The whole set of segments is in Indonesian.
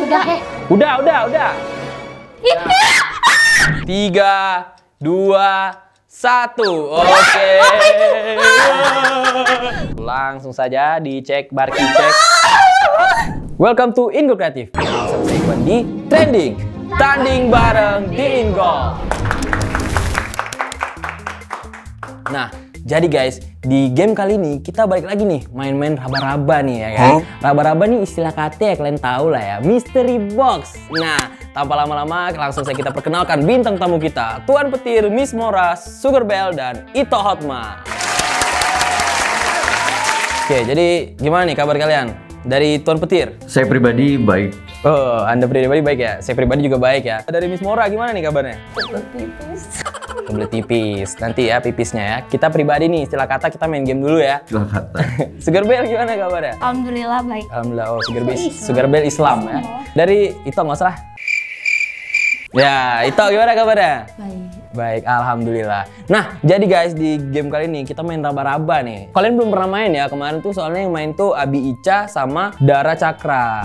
Udah. Itu. 3, 2, 1. Oke. Langsung saja dicek Barki cek. Welcome to Ingo Kreatif. Sama saya Iwan di Trending. Tanding bareng di Ingo. Nah, jadi guys, di game kali ini kita balik lagi nih main-main raba-raba nih ya kan. Raba-raba nih istilah kata ya kalian tahu lah ya, mystery box. Nah, tanpa lama-lama langsung saya kita perkenalkan bintang tamu kita, Tuan Petir, Miss Mora, Sugar Bell dan Ito Hotma. Oke, jadi gimana nih kabar kalian? Dari Tuan Petir? Saya pribadi baik. Oh, Anda pribadi baik ya? Saya pribadi juga baik ya. Dari Miss Mora gimana nih kabarnya? Kebelet tipis. Nanti ya pipisnya ya. Kita pribadi nih, istilah kata kita main game dulu ya. Istilah kata. Sugar Bell gimana kabarnya? Alhamdulillah baik. Alhamdulillah. Oh, Sugar Bell Islam ya. Dari Ito nggak salah. Ya, Ito gimana kabarnya? Baik. Baik, alhamdulillah. Nah, jadi guys di game kali ini kita main raba-raba nih. Kalian belum pernah main ya kemarin tuh, soalnya yang main tuh Abi Ica sama Dara Cakra.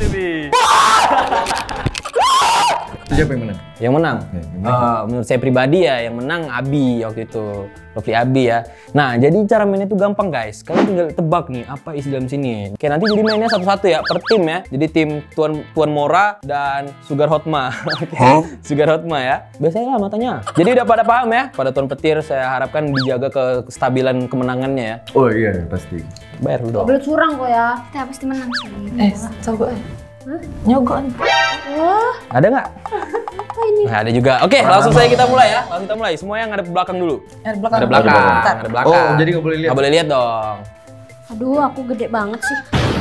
Siapa yang menang? Yang menang? Menurut saya pribadi ya, yang menang Abi waktu itu. Lovely Abi ya. Nah, jadi cara mainnya tuh gampang guys. Kalian tinggal tebak nih apa isi dalam sini. Oke, nanti jadi mainnya satu-satu ya, per tim ya. Jadi tim Tuan Mora dan Sugar Hotma. Oke. Sugar Hotma ya. Biasanya lah matanya. Jadi udah pada paham ya? Pada Tuan Petir saya harapkan dijaga kestabilan kemenangannya ya. Oh iya, pasti. Bayar dulu dong. Boleh curang kok ya. Kita pasti menang sih. Coba. Nyogok. Wah, Ada nggak? apa ini? Nah, ada juga. Oke, langsung saya kita mulai ya. Langsung kita mulai. Semua yang ngadep belakang dulu. Ada belakang. Ada belakang. Bentar. Ada belakang. Oh, jadi nggak boleh lihat? Nggak boleh lihat dong. Aduh, aku gede banget sih.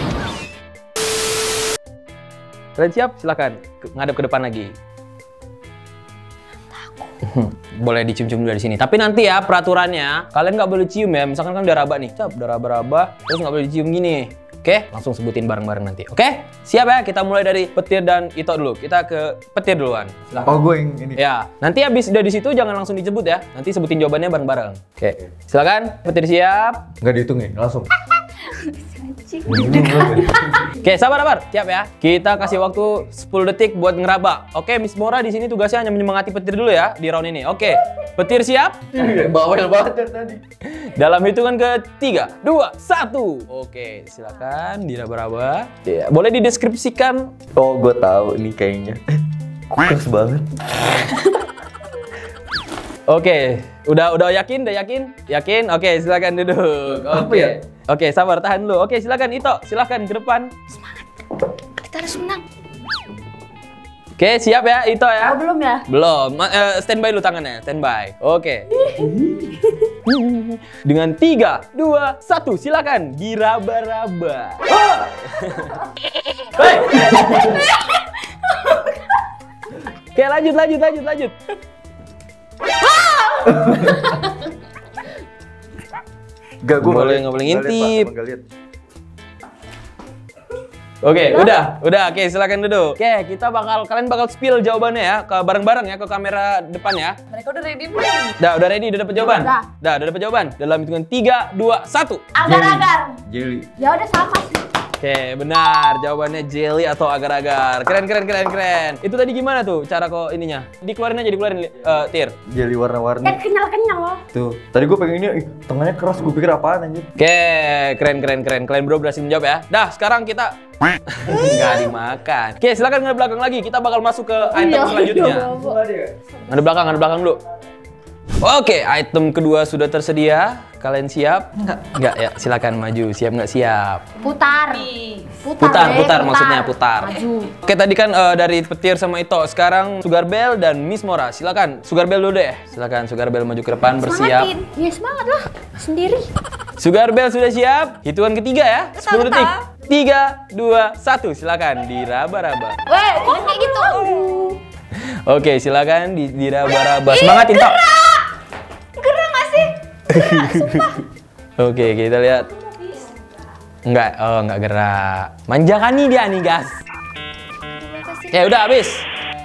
Kalian siap? Silakan ngadep ke depan lagi. Boleh dicium-cium dulu dari sini. Tapi nanti ya peraturannya kalian nggak boleh cium ya. Misalkan kan udah raba nih, udah raba-raba, terus nggak boleh dicium gini. Oke, langsung sebutin bareng-bareng nanti. Oke, siap ya? Kita mulai dari Petir dan Ito dulu. Kita ke Petir duluan. Silakan. Oh, gue yang ini. Ya, nanti habis udah di situ jangan langsung disebut ya. Nanti sebutin jawabannya bareng-bareng. Oke, silakan. Petir siap. Nggak dihitung ya, langsung. Oke, sabar. Siap ya. Kita kasih waktu 10 detik buat ngeraba. Oke, Miss Mora di sini tugasnya hanya menyemangati Petir dulu ya di round ini. Oke, Petir siap? Bawel banget tadi. Dalam hitungan ke 3, 2, 1. Oke, silakan diraba-raba. Ya, boleh dideskripsikan. Oh, gue tahu nih kayaknya. Kukes banget. Oke, udah yakin? Yakin? Oke, silakan duduk. Apa ya? Oke, sabar, tahan dulu. Oke, silakan Ito, silakan ke depan. Semangat. Kita harus menang. Oke, siap ya Ito ya? Oh, belum ya? Belum. Standby dulu tangannya, standby. Oke. Dengan 3, 2, 1, silakan diraba-raba. Hei! Oke, lanjut. Gak, gue nggak boleh ngintip. Nggak lihat. Oke, udah. Oke, silakan duduk. Oke, kalian bakal spill jawabannya ya, ke bareng-bareng ya, ke kamera depan ya. Mereka udah ready belum? Udah ready, udah dapat jawaban. Udah. Udah dapat jawaban. Dalam hitungan 3, 2, 1. Agar-agar. Jelly. Ya udah sama sih. Oke, benar. Jawabannya jelly atau agar-agar. Keren. Itu tadi gimana tuh cara kok ininya? Dikeluarin, Tir. Jelly warna-warni. Kan kenyal loh. Tuh. Tadi gue pengen ini, tengahnya keras. Gue pikir apaan anjir. Oke, keren. Kalian bro berhasil menjawab ya. Dah, sekarang kita nggak dimakan. Oke, silakan ngadep belakang lagi. Kita bakal masuk ke item selanjutnya. Ngadep belakang dulu. Oke, item kedua sudah tersedia. Kalian siap? Enggak ya, silakan maju. Siap nggak siap? Putar. Maksudnya putar. Maju. Oke, tadi kan dari Petir sama Ito. Sekarang Sugar Bell dan Miss Mora. Silakan, Sugar Bell dulu deh. Silakan Sugar Bell maju ke depan, bersiap. Semangatin. Ya semangat lah. Sendiri. Sugar Bell sudah siap. Hitungan ketiga ya. 10 detik. 3, 2, 1. Silakan diraba-raba. Weh, kok kayak gitu? Oke, silakan diraba-raba. Semangat Ito. Gerah nggak sih? Oke, kita lihat. Enggak gerak. Manjakan nih dia nih, gas. Oke, udah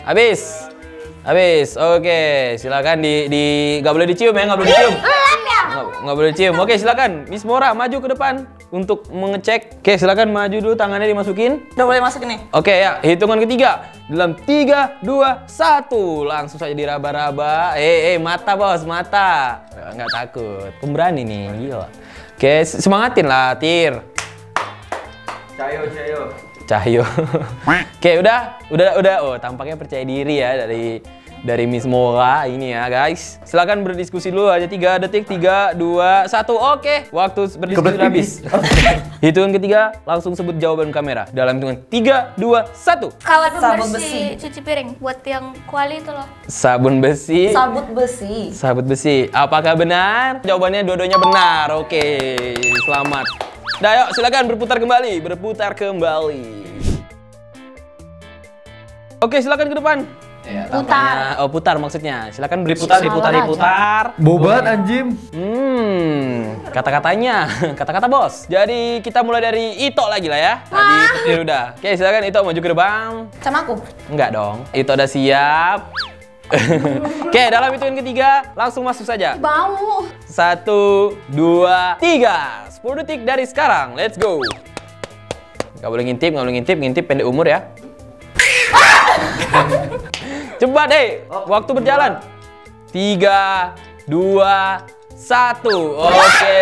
habis. Oke, silakan nggak boleh dicium ya, nggak boleh dicium. nggak boleh cium. Oke, silakan Miss Mora maju ke depan untuk mengecek. Oke, silakan maju dulu, tangannya dimasukin. Udah boleh masuk nih. Oke ya, hitungan ketiga. Dalam 3, 2, 1. Langsung saja diraba-raba. Mata bos, mata. Nggak takut. Pemberani nih, gila. Oke, semangatin lah, Tir. Cahyo. Oke, udah. Oh, tampaknya percaya diri ya dari Miss Mora ini ya, guys. Silakan berdiskusi dulu aja 3 detik. 3, 2, 1. Oke, waktu berdiskusi habis. Hitungan ketiga, langsung sebut jawaban kamera. Dalam hitungan 3, 2, 1. Kawat Sabun bersih cuci piring buat yang kuali itu loh. Sabun besi. Sabut besi. Apakah benar? Jawabannya dua-duanya benar. Oke, selamat. Nah, yuk silakan berputar kembali. Oke, silakan ke depan. Ya, Putar. Oh, putar maksudnya. Silakan Diputar. Bobat anjim. Kata-kata bos. Jadi kita mulai dari Ito lagi lah ya. Tadi petir udah. Oke, silakan Ito maju ke depan. Sama aku. Enggak dong. Ito udah siap. Oke, dalam hitungan ketiga langsung masuk saja. Bau. 1, 2, 3. 10 detik dari sekarang. Let's go. Gak boleh ngintip, ngintip pendek umur ya. Cepat waktu berjalan. 3, 2, 1. Oke.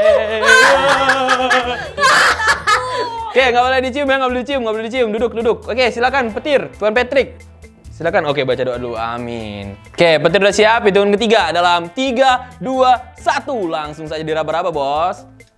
Oke, nggak boleh dicium ya, nggak boleh dicium. Duduk. Oke, silakan petir, Tuan Patrick. Silakan. Oke, baca doa dulu. Amin. Oke, petir udah siap. Hitungan ketiga dalam 3, 2, 1. Langsung saja diraba-raba, bos.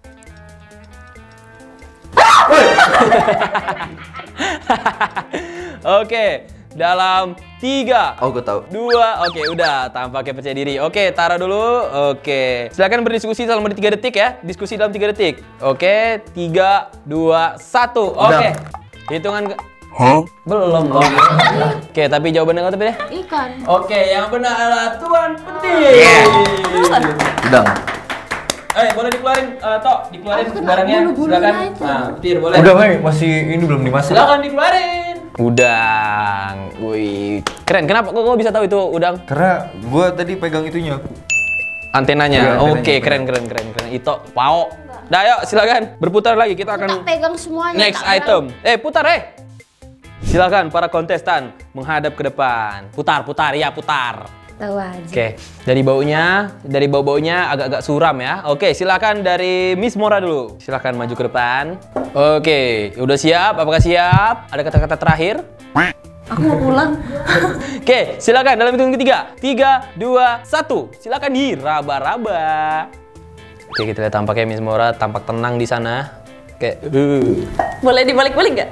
Oke, dalam 3, Oh, gue tahu. 2, oke udah, tampaknya percaya diri. Oke, taruh dulu. Oke, silakan berdiskusi selama 3 detik ya. Diskusi dalam 3 detik. Oke, 3, 2, 1. Oke, hitungan belum dong. Oke, tapi jawabannya nggak tapi deh. Ikan. Oke, yang benar adalah Tuan Petir. Udang. Boleh dikeluarin, dikeluarin barangnya. Silakan. Nah, Petir boleh. Udah, Mei, masih ini belum dimasak. Silakan dikeluarin. Udang. Wih, keren. Kenapa kok bisa tahu itu udang? Karena gua tadi pegang itunya. Antenanya. Iya, Oke, antenanya. keren. Ito, Pao. Nah, yuk silakan berputar lagi. Kita Tak akan pegang semuanya. next tak item. Putar. Silakan para kontestan menghadap ke depan. Putar. Tahu aja. Oke, dari bau-baunya agak-agak suram ya. Oke, silakan dari Miss Mora dulu. Silakan maju ke depan. Oke, udah siap? Apakah siap? Ada kata-kata terakhir? Aku mau pulang. Oke, silakan dalam hitungan ketiga. 3, 2, 1. Silakan diraba-raba. Oke, kita lihat tampaknya Miss Mora tampak tenang di sana. Oke. Boleh dibalik-balik nggak?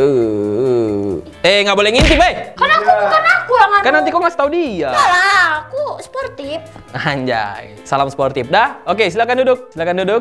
Nggak boleh ngintip, Kan aku yang Kan nanti kok ngasih tahu dia. Salah, aku sportif. Anjay, salam sportif. Dah, oke, silakan duduk.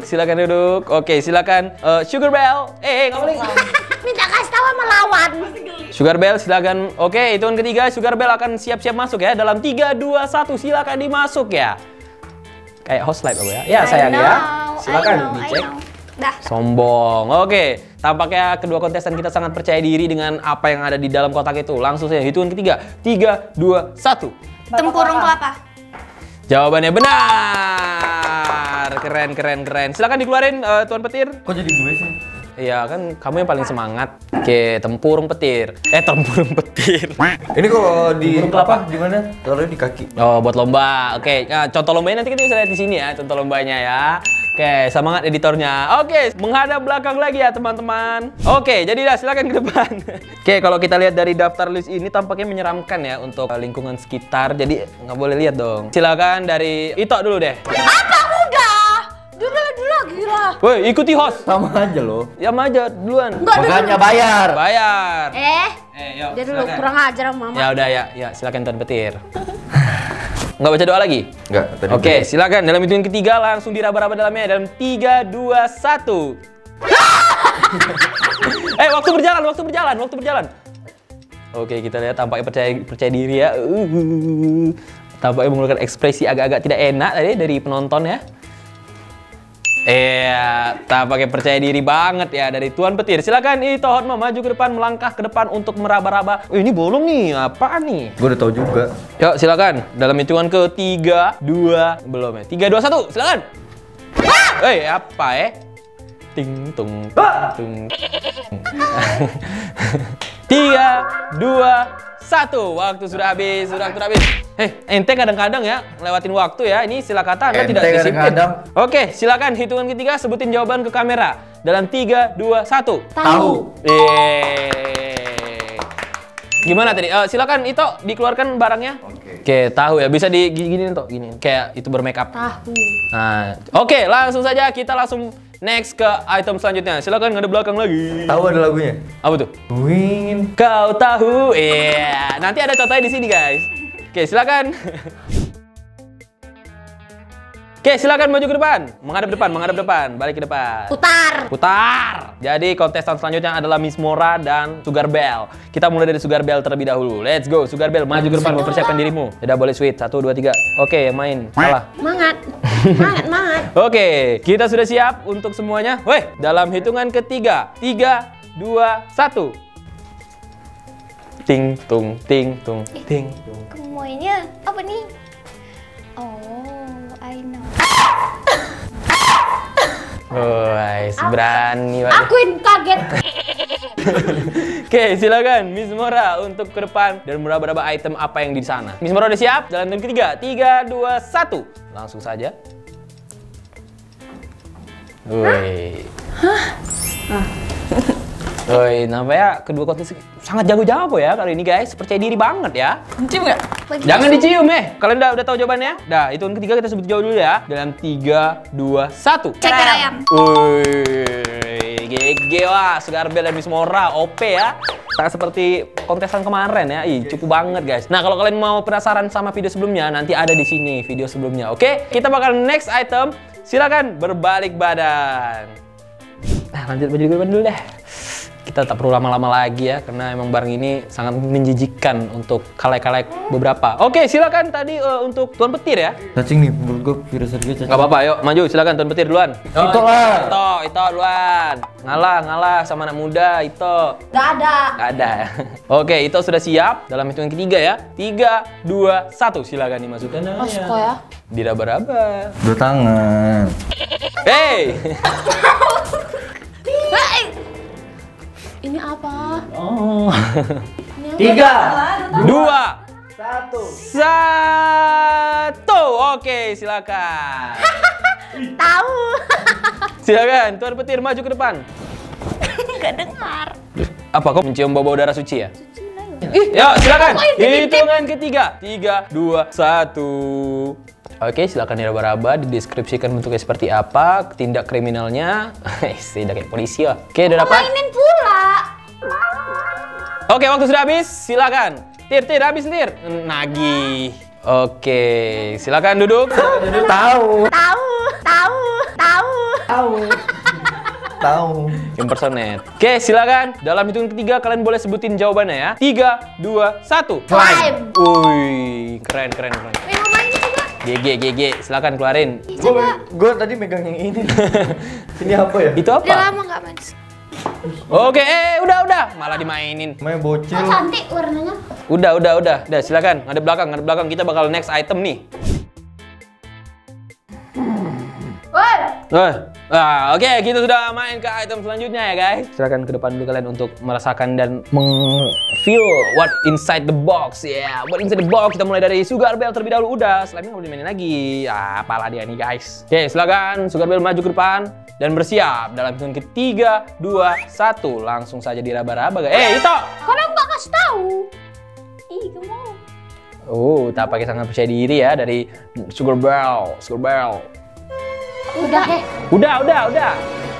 Oke, silakan Sugar Bell. Nggak boleh. Minta kasih tahu sama lawan. Sugar Bell, silakan. Oke, hitungan ketiga Sugar Bell akan siap-siap masuk ya. Dalam 3, 2, 1, silakan dimasuk ya. Kayak host live apa ya? Ya, sayang ya. Silakan dicek. Dah. Sombong. Oke, tampaknya kedua kontestan kita sangat percaya diri dengan apa yang ada di dalam kotak itu. Langsung saja hitungan ketiga. 3, 2, 1. Tempurung kelapa. Jawabannya benar. Keren. Silakan dikeluarin Tuan Petir. Kok jadi gue sih? Iya, kan kamu yang paling semangat. Oke, tempurung petir. Tempurung petir. Ini kalau di Tempurung kelapa. Gimana? Taruhnya di kaki. Oh, buat lomba. Oke, nah, contoh lombanya nanti kita bisa lihat di sini ya, contoh lombanya ya. Oke, semangat editornya. Oke, menghadap belakang lagi ya teman-teman. Oke, jadi dah silakan ke depan. Oke, kalau kita lihat dari daftar list ini tampaknya menyeramkan ya untuk lingkungan sekitar. Jadi nggak boleh lihat dong. Silakan dari Ito dulu deh. Apa udah? Dulu gila. Woi, ikuti host. Sama aja loh. Ya aja duluan. Enggak Makanya bayar. Bayar. Dia Yuk, dulu silakan. kurang ajar sama mama. Ya udah ya, silakan Tuan Petir. Nggak baca doa lagi? Enggak, tadi. Oke, silakan dalam hitungan ketiga langsung diraba-raba dalamnya dalam 3, 2, 1. Waktu berjalan. Oke, kita lihat tampaknya percaya diri ya. Tampaknya menggunakan ekspresi agak-agak tidak enak tadi dari penonton ya. Tampaknya percaya diri banget ya dari Tuan Petir. Silakan Ito Hotma maju ke depan, melangkah ke depan untuk meraba-raba. Ini bolong nih, apaan nih? Gue udah tahu juga. Yuk, silakan. Dalam hitungan ke 3, 2, belum ya. 3, 2, 1, silakan. Apa Ting tung tung. 3, 2, 1. Waktu sudah habis, ente kadang-kadang ya lewatin waktu ya. Ini sila kata Anda tidak disiplin. Oke, silakan hitungan ketiga sebutin jawaban ke kamera. Dalam 3, 2, 1. Tahu. Gimana tadi? Silakan Ito dikeluarkan barangnya. Oke, tahu ya. Bisa diginiin Ito, gini. Kayak itu bermake up. Tahu. Nah, oke, langsung saja kita langsung next ke item selanjutnya. Silakan ngadep belakang lagi. Tahu ada lagunya? Apa tuh? Win. Kau tahu? Iya. Nanti ada contohnya di sini, guys. Oke, silakan. Oke, silakan maju ke depan. Menghadap depan, balik ke depan. Putar. Jadi kontestan selanjutnya adalah Miss Mora dan Sugar Bell. Kita mulai dari Sugar Bell terlebih dahulu. Let's go, Sugar Bell, maju ke depan, mempersiapkan dirimu. Udah boleh sweet. 1, 2, 3. Oke, yang main. Salah. Semangat. Oke, kita sudah siap untuk semuanya. Weh, dalam hitungan ketiga. 3, 2, 1. Ting tung, ting tung, ting tung. Semuanya apa nih? Oh, I know. Guys, berani banget. Akuin kaget. Oke, silakan Miss Mora untuk ke depan dan meraba-raba item apa yang di sana. Miss Mora udah siap? Dalam hitungan ketiga. 3, 2, 1. Langsung saja. Woi. Woi, nampaknya kedua kontes sangat jago-jago ya kali ini guys. Percaya diri banget ya. Cium nggak? Jangan dicium Kalian udah tahu jawabannya? Dah, hitungan ketiga kita sebut jawab dulu ya. Dalam 3, 2, 1. Ceker ayam. Woi, GG wah, Sugar Bell dan Miss Mora OP ya. Tak seperti kontesan kemarin ya. Ih, cukup banget guys. Nah, kalau kalian mau penasaran sama video sebelumnya, nanti ada di sini video sebelumnya. Oke, kita bakal next item. Silakan berbalik badan. Nah, lanjut baju depan dulu deh. Kita tak perlu lama-lama lagi ya, karena emang barang ini sangat menjijikan untuk kalek-kalek beberapa. Oke, silakan tadi untuk Tuan Petir ya. Cacing nih, menurut gue virus harga cacing. Gak apa-apa, yuk maju, silakan Tuan Petir duluan. Ito lah. Ito duluan. Ngalah sama anak muda, Ito. Gak ada. Gak ada. Oke, Ito sudah siap dalam hitungan ketiga ya. 3, 2, 1, silakan dimasukkan. Masuk ya. Diraba-raba. 2 tangan. Hey. Ini apa? Oh. 3, 2, 1. Oke, silakan. Tahu. Silakan, Tuan Petir maju ke depan. Gak dengar. Apa kau mencium bau-bau darah suci ya? Ya, silakan. Hitungan ketiga. 3, 2, 1. Oke, silakan diraba-raba, dideskripsikan bentuknya seperti apa, tindak kriminalnya. Tidak kayak polisi ya. Oke, udah dapat. Mainin pula. Oke, waktu sudah habis. Silakan. Tir, habis Tir. Nagih. Oke, silakan duduk. Tahu. Impersonate. Oke, silakan. Dalam hitungan ketiga kalian boleh sebutin jawabannya ya. 3, 2, 1. Slime. Wih, keren. Minumannya juga. GG. Silakan keluarin. Gue tadi megang yang ini. Ini apa ya? Itu Udah apa? lama gak main. Oke, udah. Malah dimainin. Main bocil. Cantik warnanya. Udah. Udah, silakan. Ngadep belakang. Kita bakal next item nih. Oke, kita sudah main ke item selanjutnya ya guys. Silakan ke depan dulu kalian untuk merasakan dan feel what inside the box ya. What inside the box, kita mulai dari Sugar Bell terlebih dahulu. Udah, slime-nya nggak boleh dimainin lagi. Apalah dia nih guys. Oke, silakan Sugar Bell maju ke depan dan bersiap dalam hitungan ketiga, 2, 1. Langsung saja diraba-raba guys. Ito! Kalau nggak kasih tahu. Ih, kamu. Tak pakai sangat percaya diri ya dari Sugar Bell. Udah. Udah.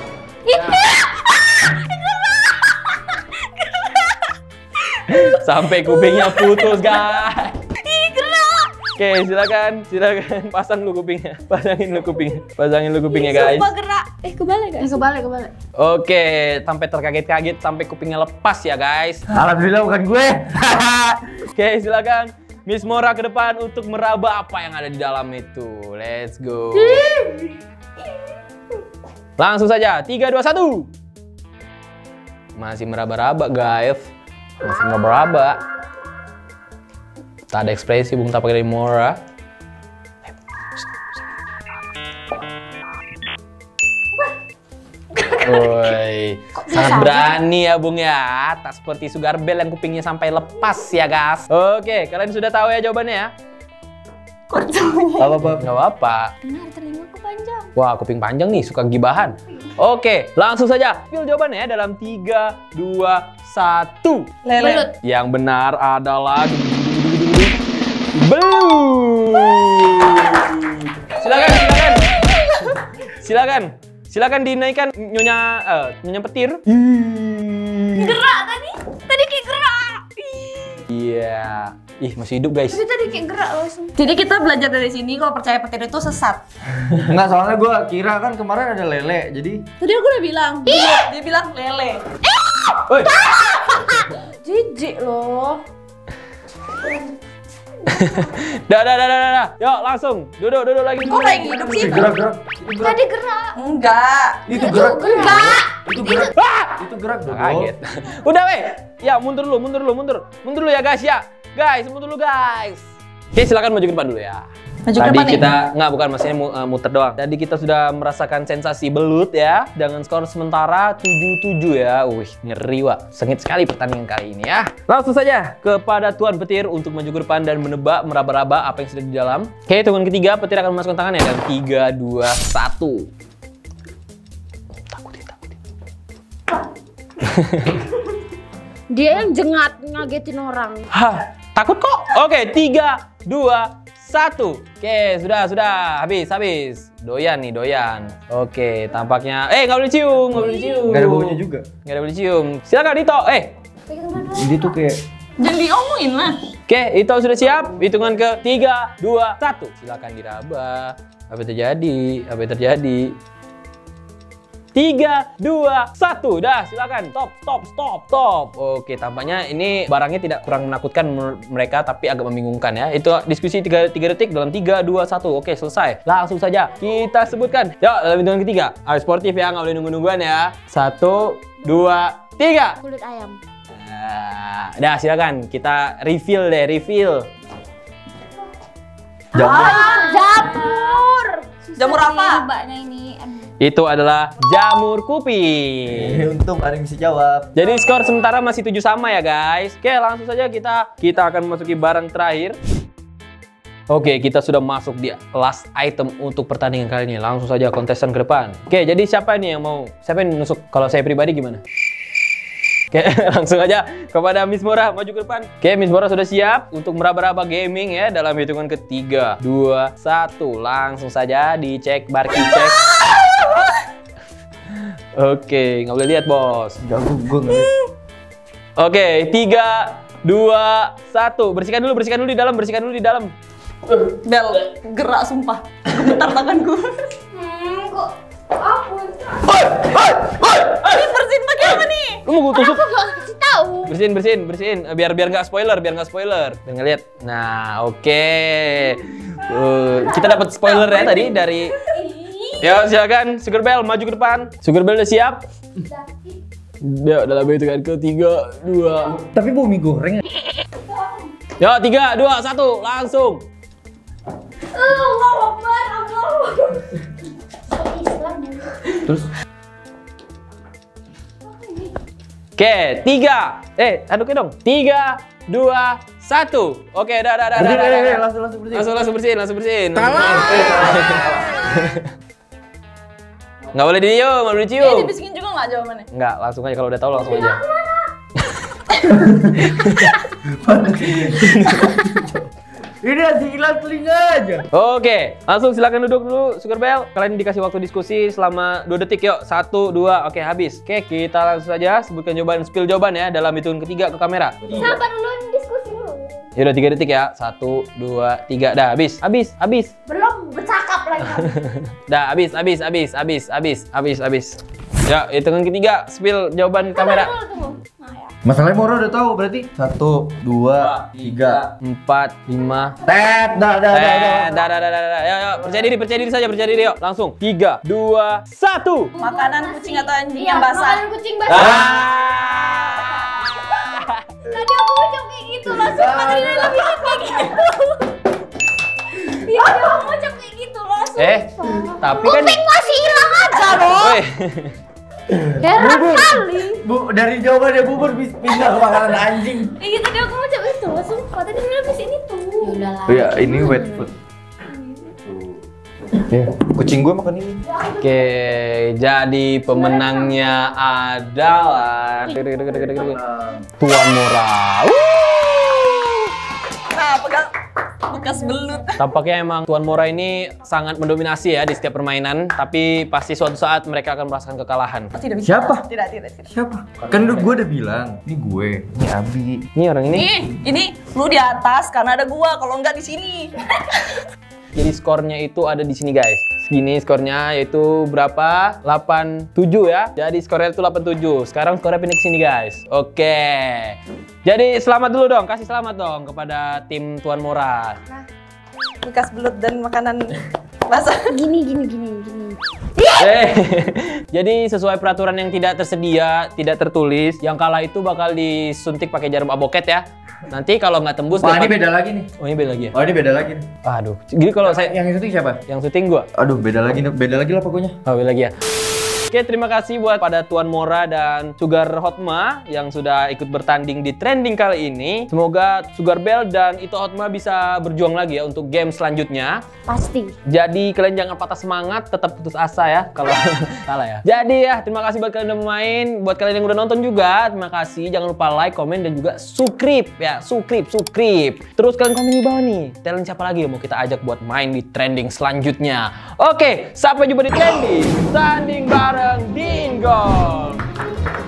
Sampai kupingnya putus, guys. Oke, silakan. Pasangin lu kupingnya, guys. Sumpah gerak. Kebalik, guys. Kebalik. Oke, sampai terkaget-kaget sampai kupingnya lepas ya, guys. Alhamdulillah bukan gue. Oke, silakan Miss Mora ke depan untuk meraba apa yang ada di dalam itu. Let's go. Langsung saja, 3, 2, 1. Masih meraba-raba, guys. Tak ada ekspresi, Bung, tak pakai dari Mora. Woi, sangat berani ya Bung ya. Tak seperti Sugar Bell yang kupingnya sampai lepas ya guys. Oke, kalian sudah tahu ya jawabannya ya? Apa? Nggak apa-apa. Benar, telingaku panjang. Wah, kuping panjang nih, suka gibahan. Oke, langsung saja. Spill jawabannya ya dalam 3, 2, 1. Lele. Yang benar adalah belum. Silakan dinaikkan nyonya petir. Gerak tadi. Tadi kayak gerak. Iya. Ih, masih hidup guys. Tapi tadi kayak gerak langsung. Jadi kita belajar dari sini kalau percaya petir itu sesat. Enggak, soalnya gue kira kan kemarin ada lele, jadi Tadi aku udah bilang. Dia bilang lele. Woi. Jijik loh. Dah. Yuk, langsung. Duduk lagi. Kok kayak hidup sih? gerak. Tadi gerak. Enggak. Itu gerak. Enggak. Itu gerak. Ah! Itu gerak dong. Kaget. Udah weh. Ya, mundur dulu ya guys ya. Guys, mundur dulu guys. Oke, silakan maju ke depan dulu ya. Maju ke Tadi depan nih? kita maksudnya muter doang. Tadi kita sudah merasakan sensasi belut ya dengan skor sementara 7-7 ya. Wih, ngeri Wak. Sengit sekali pertandingan kali ini ya. Langsung saja kepada Tuan Petir untuk maju ke depan dan menebak meraba-raba apa yang sudah di dalam. Oke, hitungan ketiga Petir akan memasukkan tangannya dan 3, 2, 1. Takutin. Dia yang jengat ngagetin orang. Hah, takut kok. Oke, 3, 2, 1. Oke, sudah. Habis. Doyan. Oke, tampaknya. Nggak boleh cium. Nggak ada baunya juga. Nggak boleh cium. Silakan Dito. Ini tuh kayak Jangan diomongin lah. Oke, Ito sudah siap. Hitungan ke 3, 2, 1. Silakan diraba. Apa yang terjadi? 3, 2, 1. Dah, silakan. Stop. Oke, tampaknya ini barangnya tidak kurang menakutkan menurut mereka, tapi agak membingungkan ya. Itu diskusi 3 detik dalam 3, 2, 1. Oke, selesai. Langsung saja kita sebutkan. Yuk, dalam hitungan ketiga. Ayo sportif ya, nggak boleh nunggu-nungguan ya. 1, 2, 3. Kulit ayam. Dah, silakan. Kita reveal. Jamur. Jamur apa? Mbaknya ini. Itu adalah jamur kuping. untung ada yang bisa jawab. Jadi skor sementara masih 7 sama ya guys. Oke, langsung saja kita akan memasuki barang terakhir. Oke, kita sudah masuk di last item untuk pertandingan kali ini. Langsung saja kontestan ke depan. Oke, jadi siapa yang nusuk? Kalau saya pribadi gimana? Oke, langsung aja kepada Miss Mora, maju ke depan. Oke, Miss Mora sudah siap untuk meraba-raba gaming ya dalam hitungan ke 3, 2, 1. Langsung saja dicek, Barki cek. Oke, nggak boleh lihat bos. Jago gue nggak. Oke, 3, 2, 1. Bersihkan dulu di dalam. Bel, gerak sumpah. Gemetar tanganku. Kok aku? Ini bersihin pakai apa nih? Lu mau gue tusuk? Aku gak kasih tahu. Bersihin. Biar nggak spoiler. Biar nggak lihat. Nah, oke. Kita dapat spoiler ya tadi dari. Ya, silakan Sugar Bell maju ke depan. Sugar Bell udah siap? Ya, dalam hitungan ke 3, 2. Tapi bau mie goreng. Ya, 3, 2, 1, langsung. Allah Terus Oke, 3. Aduknya dong. 3, 2, 1. Oke, dah. langsung bersih. Langsung bersihin. Nggak boleh dicium. Dibisikin juga nggak jawabannya? Nggak, langsung aja. Kalau udah tahu langsung aja. Ini nanti hilang telinga aja. Oke, langsung silakan duduk dulu Sugar Bell. Kalian dikasih waktu diskusi selama 2 detik yuk. 1, 2, oke habis. Oke, kita langsung saja sebutkan spill jawaban ya dalam hitungan ketiga ke kamera. Sabar dulu, diskusi dulu. Yaudah 3 detik ya. 1, 2, 3. Dah, habis. Belum bercakap lagi. Dah, habis. Ya, hitungan ketiga spill jawaban kamera. Tunggu. Nah, ya. Masalahnya Moro udah tahu berarti 1, 2, 3, 4, 5. tet, dah. Yuk, percaya diri saja, yuk. Langsung. 3, 2, 1. Makanan kucing atau anjing Iya, yang basah? makanan kucing basah. Tadi aku ucap kayak gitu, langsung Katrina lebih kayak gitu. Iya, dia mau ucap kayak gitu langsung. Tapi kan Kuping masih hilang aja loh. Woi. Heran kali. Bu, dari jawabannya bubur pindah ke makanan anjing. Iya tadi aku mau jawab itu, sumpah tadi dia habis ini tuh. Ya udahlah. Oh ya, ini wet food. Kucing gue makan ini. Oke, jadi pemenangnya adalah Tuan Mora. Nah, pegang bekas belut. Tampaknya emang Tuan Mora ini sangat mendominasi ya di setiap permainan, tapi pasti suatu saat mereka akan merasakan kekalahan. Tidak bisa. Siapa? Tidak. Siapa? Kan gue udah bilang, ini gue, ini Abi. Ini orang ini. Ini lu di atas karena ada gua, kalau enggak di sini. Jadi skornya itu ada di sini guys. Segini skornya yaitu berapa? 87 ya. Jadi skornya itu 87. Sekarang skornya pindah ke sini guys. Oke. Jadi selamat dulu dong. Kasih selamat dong kepada tim Tuan Mora. Nah, bekas belut dan makanan basah. Gini. Jadi sesuai peraturan yang tidak tersedia, tidak tertulis, yang kalah itu bakal disuntik pakai jarum aboket ya. Nanti kalau nggak tembus, Wah, ini beda lagi nih. Oh, ini beda lagi ya? Oh, ini beda lagi nih. Aduh. Jadi kalau saya Yang syuting siapa? yang syuting gua. Aduh, beda lagi lah pokoknya. Oh, beda lagi ya. Oke, terima kasih buat pada Tuan Mora dan Sugar Hotma yang sudah ikut bertanding di trending kali ini. Semoga Sugar Bell dan Ito Hotma bisa berjuang lagi ya untuk game selanjutnya. Pasti. Jadi kalian jangan patah semangat, tetap putus asa ya kalau kalah ya. Jadi ya, terima kasih buat kalian yang udah main, buat kalian yang udah nonton juga, terima kasih. Jangan lupa like, komen dan juga subscribe ya, subscribe. Terus kalian komen di bawah nih, talent siapa lagi yang mau kita ajak buat main di trending selanjutnya. Oke, sampai jumpa di trending. Tanding bareng Dingol.